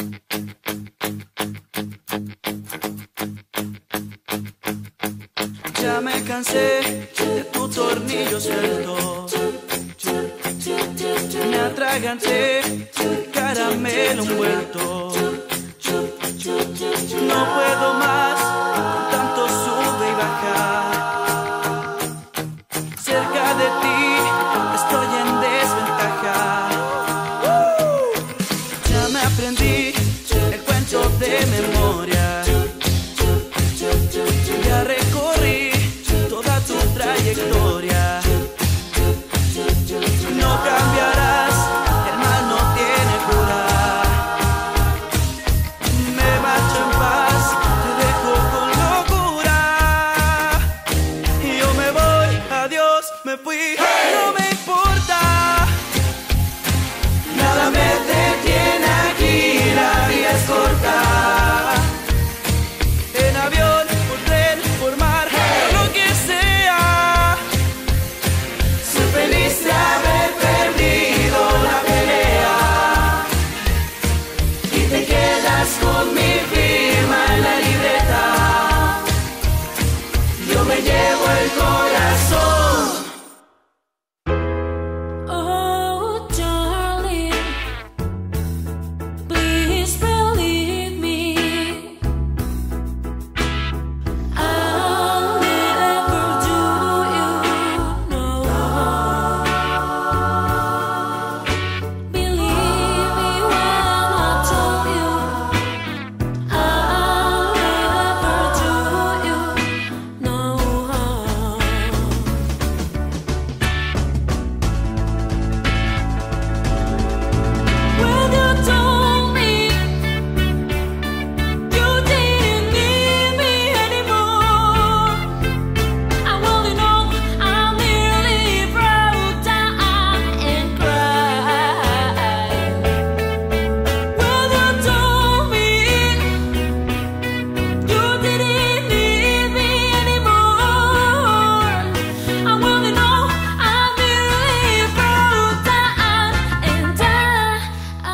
Ya me cansé de tu tornillo suelto. Me atraganté caramelo envuelto. No puedo más con tanto sube y baja. Cerca de ti estoy en desventaja. Ya me aprendí el cuento de memoria. Ya recorrí toda tu trayectoria. No cambiarás, el mal no tiene cura. Me marcho en paz, te dejo con locura. Y yo me voy, adiós, me fui, no me importa. Nada me detiene aquí, la vida es corta. En avión, por tren, por mar, lo que sea. Soy feliz de haber perdido la pelea. Y te quedas con mi firma en la libreta. Yo me llevo el corazón. Oh, darling, please believe me. I'll never do you no harm. Believe me when I tell you I'll never do you no harm. When you told me you didn't need me anymore, I only know I nearly broke down and cried. When you told me you didn't need me anymore, I only know I nearly broke down and died.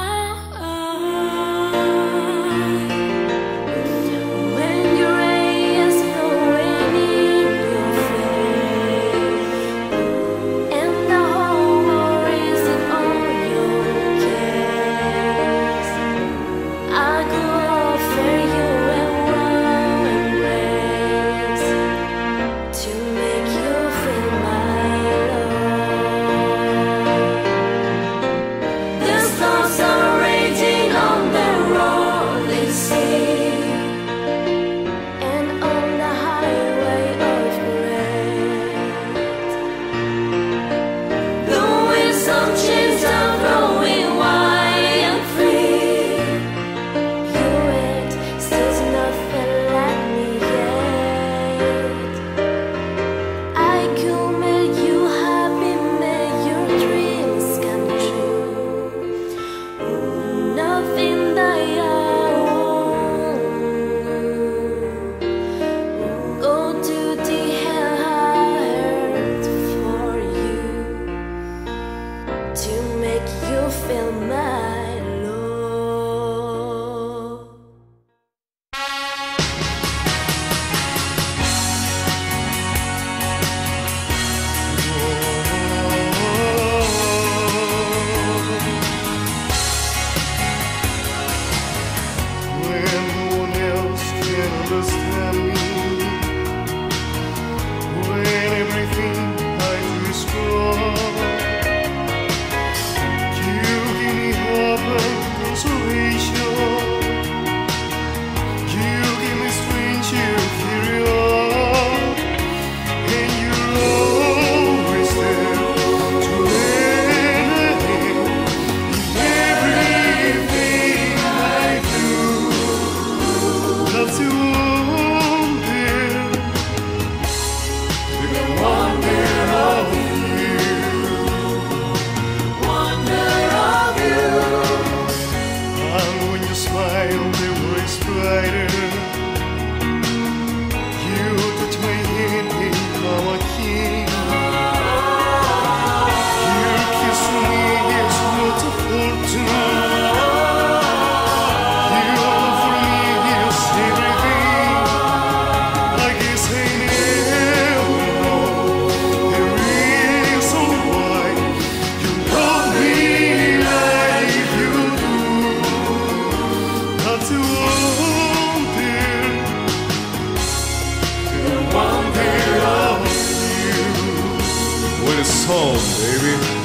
When your rays flowing in your face, and the whole world is on your case, I could offer you a warm embrace to make you feel my love. The storms are raging on the rolling sea, and on the highway of grace, the winds of change are blowing wide and free. You ain't still nothing like me yet. I could make you happy, make your dreams come true. Nothing that I won't go to the heart for you to make you feel my love. When no one else can understand me, when everything I do is wrong, you give me hope and consolation. You give me strength to carry on, and you're always there to lend a hand in everything I do. Loves you wonder, the wonder of you, wonder of you. And when you smile, the world is brighter. You touch my hand and I'm a king. Your kiss to me is not a fortune. baby.